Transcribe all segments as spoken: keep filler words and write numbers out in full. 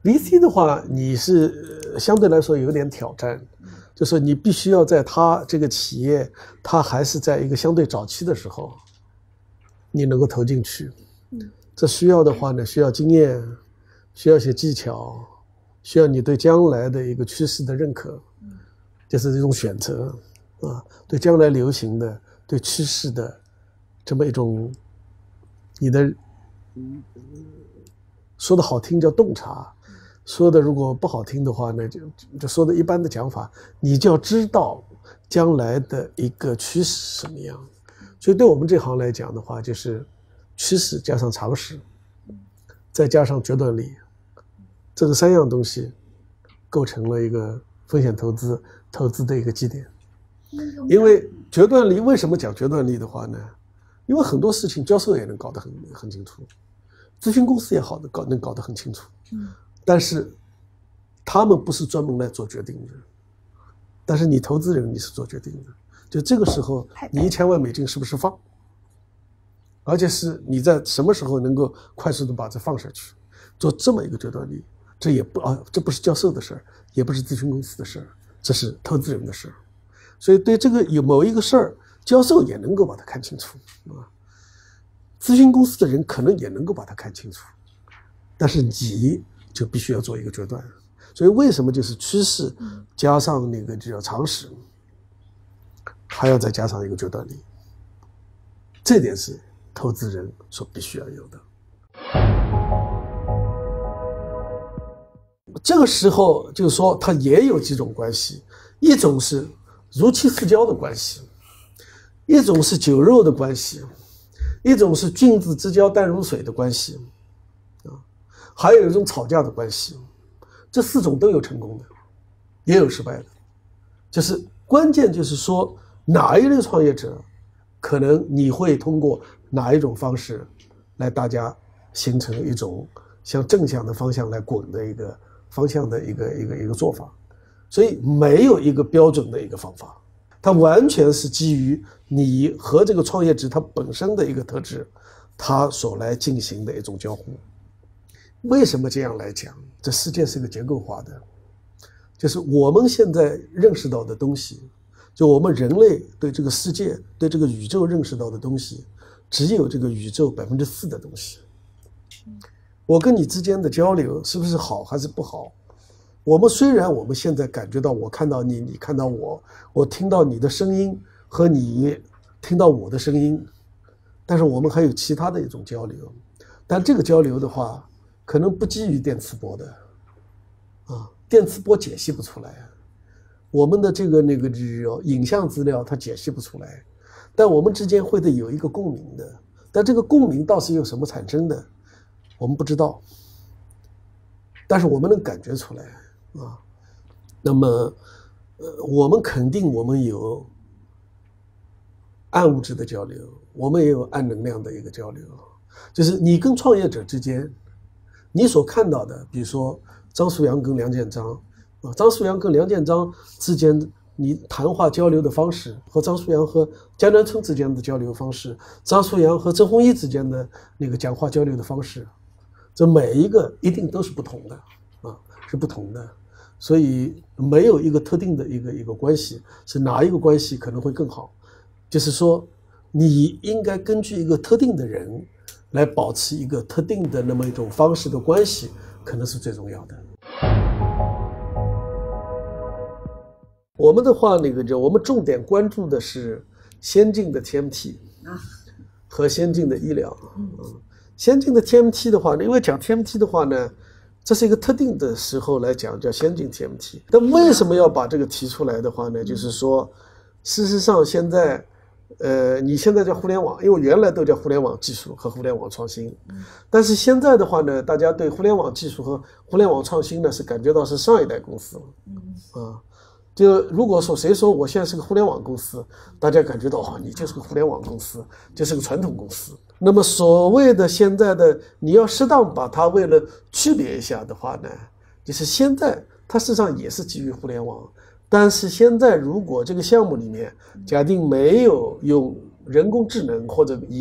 V C 的话，你是相对来说有点挑战，就是你必须要在它这个企业，它还是在一个相对早期的时候，你能够投进去。这需要的话呢，需要经验，需要一些技巧，需要你对将来的一个趋势的认可，就是这种选择啊，对将来流行的、对趋势的这么一种，你的说的好听叫洞察。说的如果不好听的话呢，就就说的一般的讲法，你就要知道将来的一个趋势是什么样。所以对我们这行来讲的话，就是趋势加上常识，再加上决断力，这个三样东西构成了一个风险投资投资的一个基点。因为决断力，为什么讲决断力的话呢？因为很多事情教授也能搞得很很清楚，咨询公司也好的搞能搞得很清楚。但是他们不是专门来做决定的，但是你投资人你是做决定的。就这个时候，你一千万美金是不是放？而且是你在什么时候能够快速的把这放下去，做这么一个决断力，这也不啊，这不是教授的事儿，也不是咨询公司的事儿，这是投资人的事儿。所以对这个有某一个事儿，教授也能够把它看清楚啊，咨询公司的人可能也能够把它看清楚，但是你就必须要做一个决断。所以为什么就是趋势加上那个叫常识，还要再加上一个决断力，这点是投资人所必须要有的。这个时候就是说它也有几种关系，一种是如漆似胶的关系，一种是酒肉的关系，一种是君子之交淡如水的关系，还有一种吵架的关系。这四种都有成功的，也有失败的。就是关键就是说哪一类创业者，可能你会通过哪一种方式来大家形成一种向正向的方向来滚的一个方向的一个一个一个做法。所以没有一个标准的一个方法，它完全是基于你和这个创业者他本身的一个特质，他所来进行的一种交互。为什么这样来讲？这世界是个结构化的，就是我们现在认识到的东西，就我们人类对这个世界、对这个宇宙认识到的东西，只有这个宇宙百分之四的东西。我跟你之间的交流是不是好还是不好？我们虽然我们现在感觉到我看到你，你看到我，我听到你的声音和你听到我的声音，但是我们还有其他的一种交流。但这个交流的话，可能不基于电磁波的，啊，电磁波解析不出来，我们的这个那个影像资料它解析不出来，但我们之间会的有一个共鸣的，但这个共鸣到底由什么产生的，我们不知道，但是我们能感觉出来啊。那么，呃，我们肯定我们有暗物质的交流，我们也有暗能量的一个交流，就是你跟创业者之间。你所看到的，比如说张树阳跟梁建章，啊，张树阳跟梁建章之间你谈话交流的方式，和张树阳和江南春之间的交流方式，张树阳和曾弘毅之间的那个讲话交流的方式，这每一个一定都是不同的，啊，是不同的，所以没有一个特定的一个一个关系，是哪一个关系可能会更好，就是说你应该根据一个特定的人。来保持一个特定的那么一种方式的关系，可能是最重要的。我们的话，那个就我们重点关注的是先进的 T M T 和先进的医疗。嗯，先进的 T M T 的话呢，因为讲 T M T 的话呢，这是一个特定的时候来讲叫先进 T M T。但为什么要把这个提出来的话呢？就是说，事实上现在。呃，你现在叫互联网，因为原来都叫互联网技术和互联网创新，但是现在的话呢，大家对互联网技术和互联网创新呢是感觉到是上一代公司了，啊，就如果说谁说我现在是个互联网公司，大家感觉到哦，你就是个互联网公司，就是个传统公司。那么所谓的现在的，你要适当把它为了区别一下的话呢，就是现在它事实上也是基于互联网。但是现在，如果这个项目里面假定没有用人工智能或者以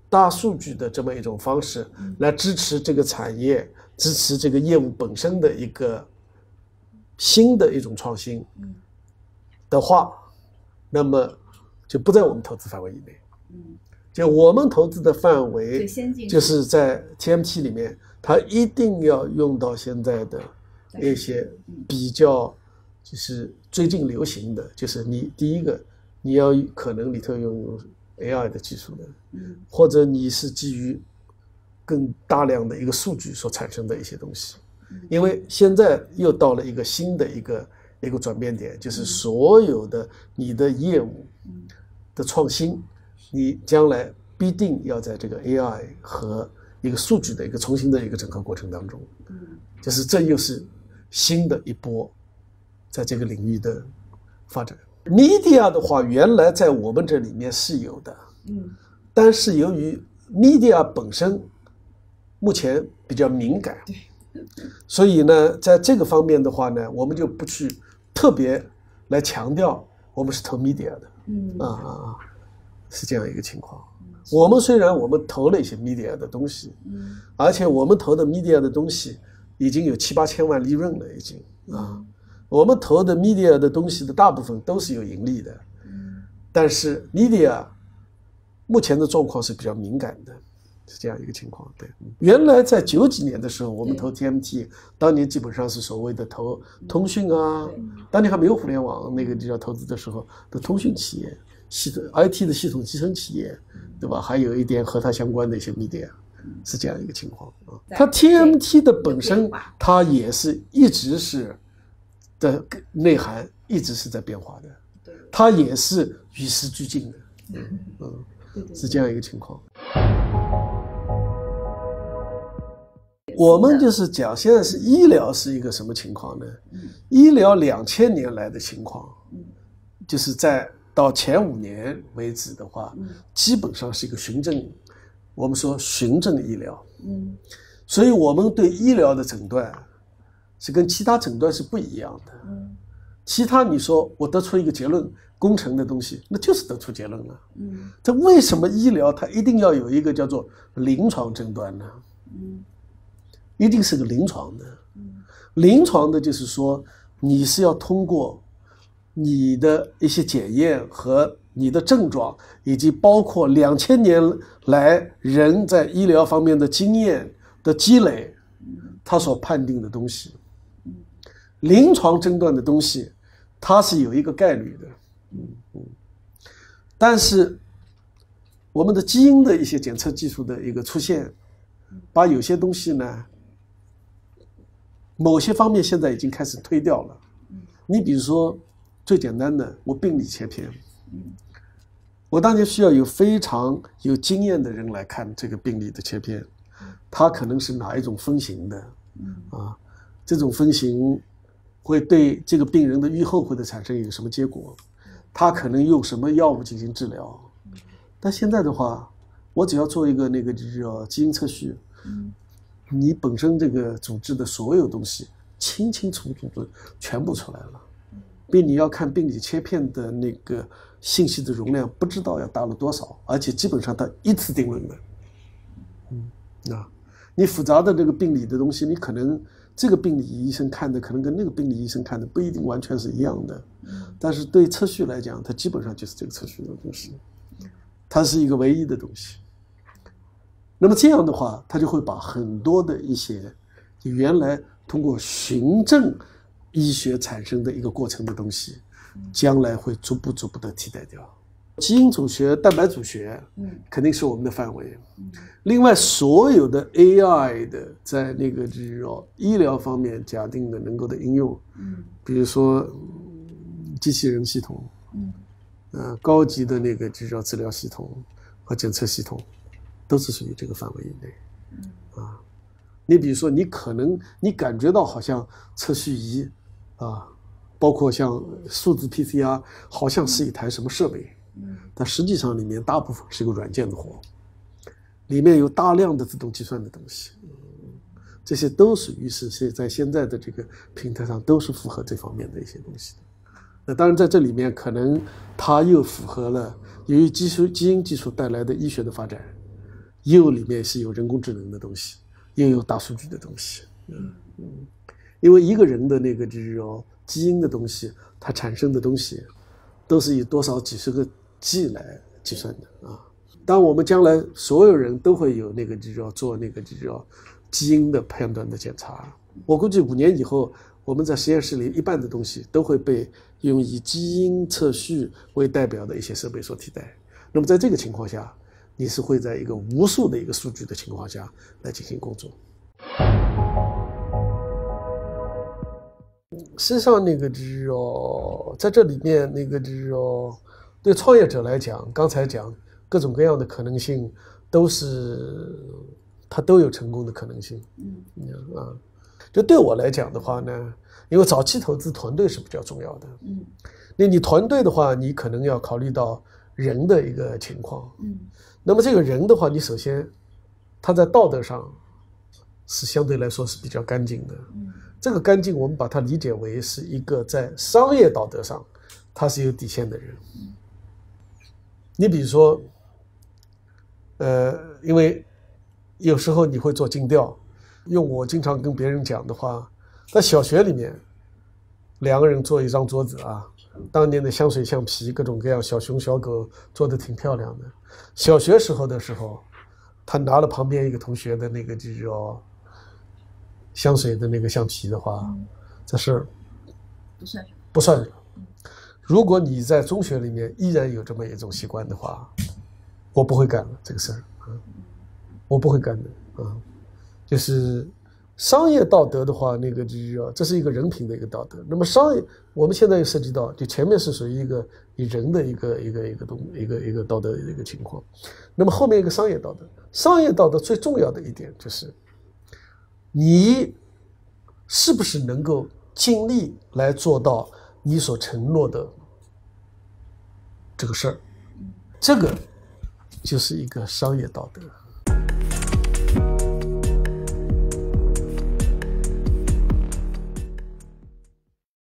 大数据的这么一种方式来支持这个产业，支持这个业务本身的一个新的一种创新的话，那么就不在我们投资范围以内。就我们投资的范围就是在 T M T 里面，它一定要用到现在的一些比较就是最近流行的，就是你第一个你要可能里头用 A I 的技术的，或者你是基于更大量的一个数据所产生的一些东西。因为现在又到了一个新的一个一个转变点，就是所有的你的业务的创新，你将来必定要在这个 A I 和一个数据的一个重新的一个整合过程当中，就是这又是新的一波在这个领域的发展。Media 的话，原来在我们这里面是有的，但是由于 Media 本身目前比较敏感，所以呢，在这个方面的话呢，我们就不去特别来强调我们是投 Media 的，啊啊啊，是这样一个情况。我们虽然我们投了一些 Media 的东西，而且我们投的 Media 的东西已经有七八千万利润了，已经啊。我们投的 Media 的东西的大部分都是有盈利的，但是 Media 目前的状况是比较敏感的，是这样一个情况。对，原来在九几年的时候，我们投 T M T， 当年基本上是所谓的投通讯啊，当年还没有互联网，那个就叫投资的时候的通讯企业、系统 I T 的系统集成企业，对吧？还有一点和它相关的一些 Media， 是这样一个情况啊。它 T M T 的本身，它也是一直是。的内涵一直是在变化的，它也是与时俱进的，嗯，是这样一个情况。我们就是讲，现在是医疗是一个什么情况呢？医疗两千年来的情况，就是在到前五年为止的话，基本上是一个循证，我们说循证医疗，所以我们对医疗的诊断。是跟其他诊断是不一样的，其他你说我得出一个结论，工程的东西那就是得出结论了，这为什么医疗它一定要有一个叫做临床诊断呢？一定是个临床的，临床的就是说你是要通过你的一些检验和你的症状，以及包括两千年来人在医疗方面的经验的积累，他所判定的东西。临床诊断的东西，它是有一个概率的，嗯嗯，但是我们的基因的一些检测技术的一个出现，把有些东西呢，某些方面现在已经开始推掉了。你比如说最简单的，我病理切片，我当年需要有非常有经验的人来看这个病理的切片，它可能是哪一种分型的，啊，这种分型。会对这个病人的预后会产生一个什么结果？他可能用什么药物进行治疗？但现在的话，我只要做一个那个就叫基因测序，你本身这个组织的所有东西清清楚楚的全部出来了，比你要看病理切片的那个信息的容量不知道要大了多少，而且基本上它一次定论的。嗯，啊，你复杂的这个病理的东西，你可能。这个病理医生看的可能跟那个病理医生看的不一定完全是一样的，但是对测序来讲，它基本上就是这个测序的东西，它是一个唯一的东西。那么这样的话，它就会把很多的一些原来通过循证医学产生的一个过程的东西，将来会逐步逐步的替代掉。基因组学、蛋白组学，肯定是我们的范围。另外，所有的 A I 的在那个就是说医疗方面假定的能够的应用，比如说机器人系统，呃，高级的那个就是说治疗系统和检测系统，都是属于这个范围以内。啊，你比如说，你可能你感觉到好像测序仪啊，包括像数字 P C R， 好像是一台什么设备。但实际上里面大部分是一个软件的活，里面有大量的自动计算的东西，这些都属于是在现在的这个平台上都是符合这方面的一些东西的。那当然在这里面可能它又符合了由于基础基因技术带来的医学的发展， 也有里面是有人工智能的东西，也有大数据的东西。嗯嗯，因为一个人的那个就是说基因的东西，它产生的东西，都是以多少几十个 G 来计算的啊。当我们将来所有人都会有那个就是说做那个就是说基因的判断的检查，我估计五年以后，我们在实验室里一半的东西都会被用以基因测序为代表的一些设备所替代。那么在这个情况下，你是会在一个无数的一个数据的情况下来进行工作。实际上，那个就是说，在这里面，那个就是说，对创业者来讲，刚才讲各种各样的可能性，都是它都有成功的可能性。嗯啊，就对我来讲的话呢，因为早期投资团队是比较重要的。嗯，那你团队的话，你可能要考虑到人的一个情况。嗯，那么这个人的话，你首先他在道德上是相对来说是比较干净的。嗯，这个干净我们把它理解为是一个在商业道德上他是有底线的人。嗯，你比如说，呃，因为有时候你会做尽调，用我经常跟别人讲的话，在小学里面，两个人坐一张桌子啊，当年的香水橡皮各种各样小熊小狗做得挺漂亮的。小学时候的时候，他拿了旁边一个同学的那个就叫香水的那个橡皮的话，嗯，这事不算不算什么。如果你在中学里面依然有这么一种习惯的话，我不会干了这个事儿，嗯，我不会干的啊。就是商业道德的话，那个就是这是一个人品的一个道德。那么商业，我们现在又涉及到，就前面是属于一个以人的一个一个一个东一个一个道德的一个情况，那么后面一个商业道德。商业道德最重要的一点就是，你是不是能够尽力来做到你所承诺的这个事儿，这个就是一个商业道德。